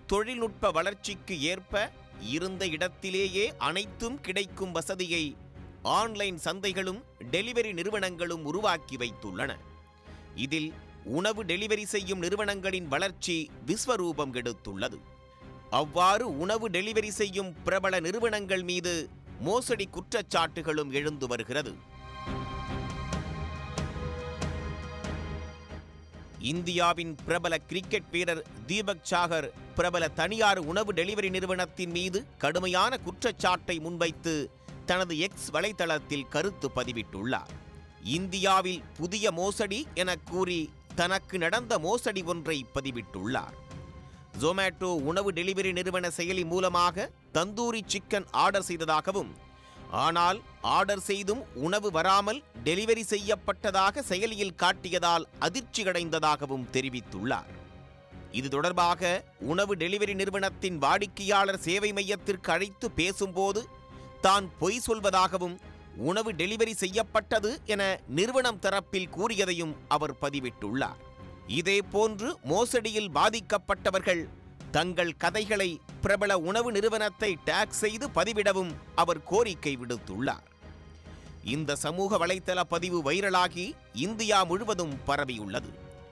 தொழில்நுட்ப வளர்ச்சிக்கு ஏற்ப இருந்த இடத்திலேயே அனைத்தும் கிடைக்கும் வசதியை ஆன்லைன் சந்தைகளும் டெலிவரி நிறுவனங்களும் உருவாக்கி வைத்துள்ளன. இதில் உணவு டெலிவரி செய்யும் நிறுவனங்களின் வளர்ச்சி விஸ்வரூபம் எடுத்துள்ளது. அவ்வாறு உணவு டெலிவரி செய்யும் பிரபல நிறுவனங்கள் மீது மோசடி குற்றச்சாட்டுகளும் எழுந்து வருகிறது. இந்தியாவின் பிரபல கிரிக்கெட் வீரர் தீபக் சாகர் பிரபல தனியார் உணவு டெலிவரி நிறுவனத்தின் மீது கடுமையான குற்றச்சாட்டை முன்வைத்து தனது எக்ஸ் வலைதளத்தில் கருத்து பதிவிட்டுள்ளார். இந்தியாவில் புதிய மோசடி என கூறி தனக்கு நடந்த மோசடி ஒன்றை பதிவிட்டுள்ளார். ஜொமேட்டோ உணவு டெலிவரி நிறுவன செயலி மூலமாக தந்தூரி சிக்கன் ஆர்டர் செய்ததாகவும், ஆனால் ஆர்டர் செய்தும் உணவு வராமல் டெலிவரி செய்யப்பட்டதாக செயலியில் காட்டியதால் அதிர்ச்சியடைந்ததாகவும் தெரிவித்துள்ளார். இது தொடர்பாக உணவு டெலிவரி நிறுவனத்தின் வாடிக்கையாளர் சேவை மையத்திற்கு அழைத்து பேசும்போது தான் பொய் சொல்வதாகவும், உணவு டெலிவரி செய்யப்பட்டது என நிறுவனம் தரப்பில் கூறியதையும் அவர் பதிவிட்டுள்ளார். இதேபோன்று மோசடியில் பாதிக்கப்பட்டவர்கள் தங்கள் கதைகளை பிரபல உணவு நிறுவனத்தை டேக் செய்து பதிவிடவும் அவர் கோரிக்கை விடுத்துள்ளார். இந்த சமூக வலைத்தள பதிவு வைரலாகி இந்தியா முழுவதும் பரவியுள்ளது.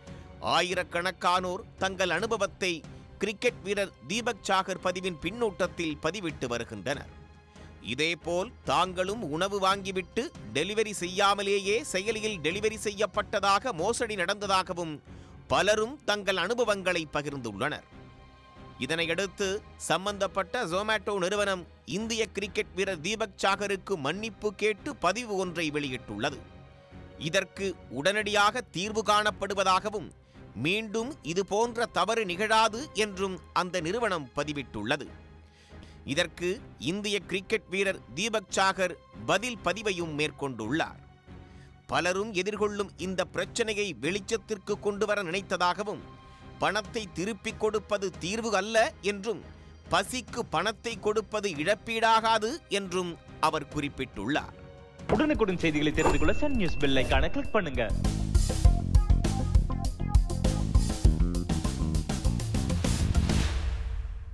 ஆயிரக்கணக்கானோர் தங்கள் அனுபவத்தை கிரிக்கெட் வீரர் தீபக் சாகர் பதிவின் பின்னூட்டத்தில் பதிவிட்டு வருகின்றனர். இதேபோல் தாங்களும் உணவு வாங்கிவிட்டு டெலிவரி செய்யாமலேயே செயலியில் டெலிவரி செய்யப்பட்டதாக மோசடி நடந்ததாகவும் பலரும் தங்கள் அனுபவங்களை பகிர்ந்துள்ளனர். இதனையடுத்து சம்பந்தப்பட்ட ஜொமேட்டோ நிறுவனம் இந்திய கிரிக்கெட் வீரர் தீபக் சாகருக்கு மன்னிப்பு கேட்டு பதிவு ஒன்றை வெளியிட்டுள்ளது. இதற்கு உடனடியாக தீர்வு காணப்படுவதாகவும், மீண்டும் இதுபோன்ற தவறு நிகழாது என்றும் அந்த நிறுவனம் பதிவிட்டுள்ளது. இதற்கு இந்திய கிரிக்கெட் வீரர் தீபக் சாகர் பதில் பதிவையும் மேற்கொண்டுள்ளார். பலரும் எதிர்கொள்ளும் இந்த பிரச்சனையை வெளிச்சத்திற்கு கொண்டு வர நினைத்ததாகவும், பணத்தை திருப்பிக் கொடுப்பது தீர்வு அல்ல என்றும், பசிக்கு பணத்தை கொடுப்பது இழப்பீடாகாது என்றும் அவர் குறிப்பிட்டுள்ளார். உடனுக்குடன் செய்திகளை தெரிந்து கொள்ள சன் நியூஸ் பெல் ஐகானை கிளிக் பண்ணுங்க.